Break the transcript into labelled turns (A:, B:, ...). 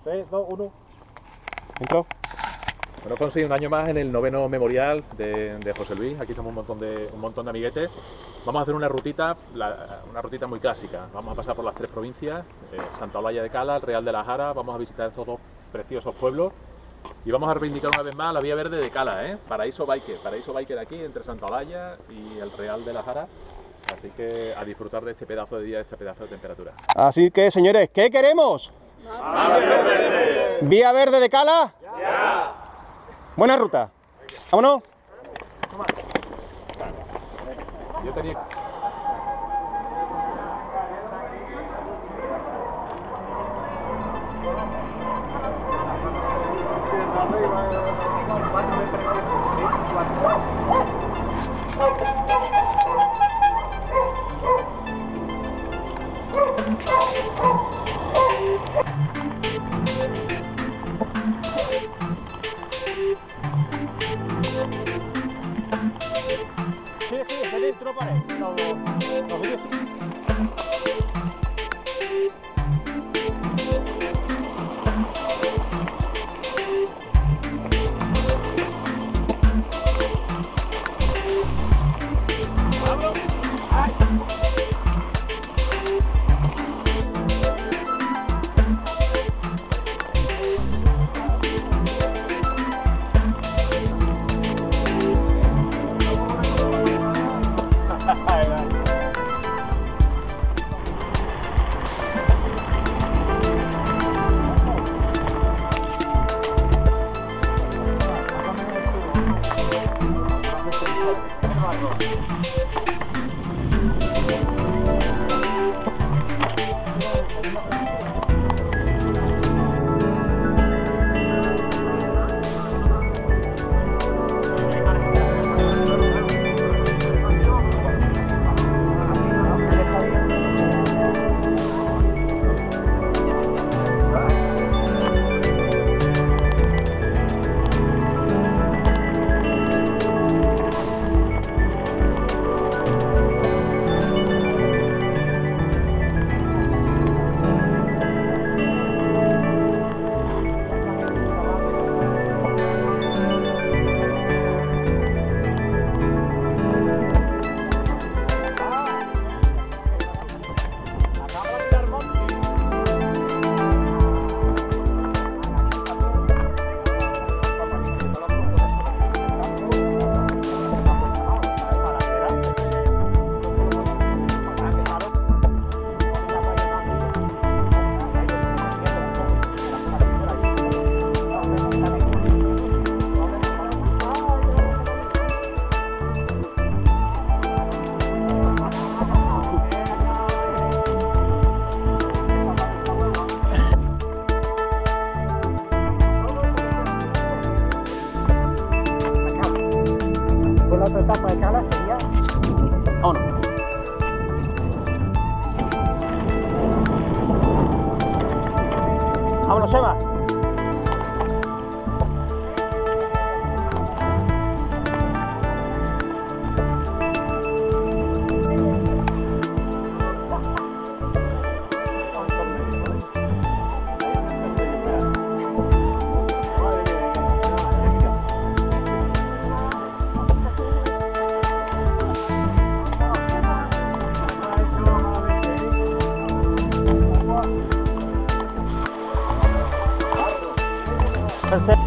A: 3, 2, 1.
B: Entró.
C: Bueno, Fonsi, un año más en el 9º memorial de José Luis. Aquí estamos un montón de amiguetes. Vamos a hacer una rutita muy clásica. Vamos a pasar por las 3 provincias, Santa Olalla de Cala, el Real de la Jara. Vamos a visitar estos 2 preciosos pueblos y vamos a reivindicar una vez más la vía verde de Cala, Paraíso Biker aquí entre Santa Olalla y el Real de la Jara. Así que a disfrutar de este pedazo de día, de este pedazo de temperatura.
B: Así que, señores, ¿qué queremos? ¿Vía verde de Cala?
A: ¡Ya!
B: Buena ruta. Vámonos.
C: Yo tenía...
B: Sí, está dentro, para los vídeos sí.
A: La otra etapa de Cala sería...
B: Vámonos. Vámonos, Seba.
A: Perfecto.